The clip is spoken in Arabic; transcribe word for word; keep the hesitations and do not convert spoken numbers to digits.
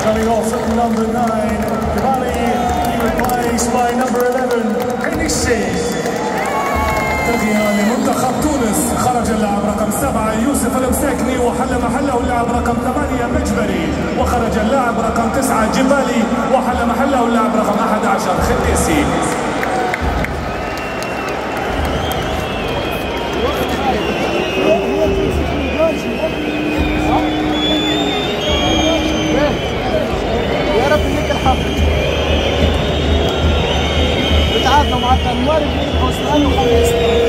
Coming off at number nine, Kibali, replaced by number eleven, Hennessi. تغيير لمنتخب تونس، خرج اللاعب رقم سبعة يوسف المساكني وحل محله اللاعب رقم ثمانية مجبري، وخرج اللاعب رقم تسعة جبالي وحل محله اللاعب رقم أحد عشر خنيسي. يا رب لك الحظ. بتعادلوا مع الدنمارك في أستراليا وخميس.